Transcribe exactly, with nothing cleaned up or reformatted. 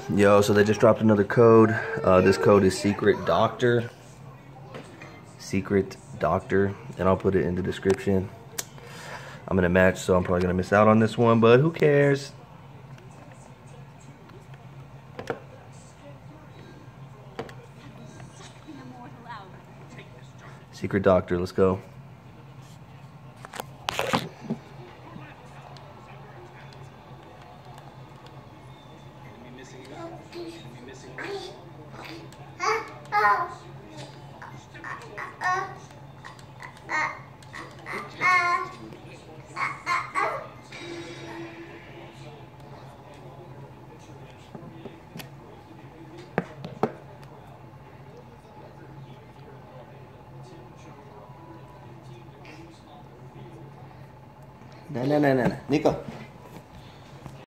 Yo, so they just dropped another code. Uh, this code is Secret Doctor. Secret Doctor, and I'll put it in the description. I'm in a match, so I'm probably gonna miss out on this one, but who cares? Secret Doctor, let's go. No, no, no, no, no. Nico.